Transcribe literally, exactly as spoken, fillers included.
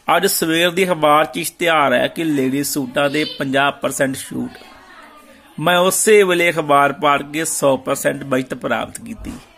ਅੱਜ ਸਵੇਰ ਦੀ ਅਖਬਾਰ 'ਚ ਇਸ਼ਤਿਹਾਰ ਹੈ ਕਿ ਲੇਡੀ ਸੂਟਾਂ ਦੇ ਪੰਜਾਹ ਪਰਸੈਂਟ ਛੂਟ। ਮੈਂ ਉਸੇ ਵੇਲੇ ਅਖਬਾਰ ਪੜ੍ਹ ਕੇ ਸੌ ਪਰਸੈਂਟ ਬਚਤ ਪ੍ਰਾਪਤ ਕੀਤੀ।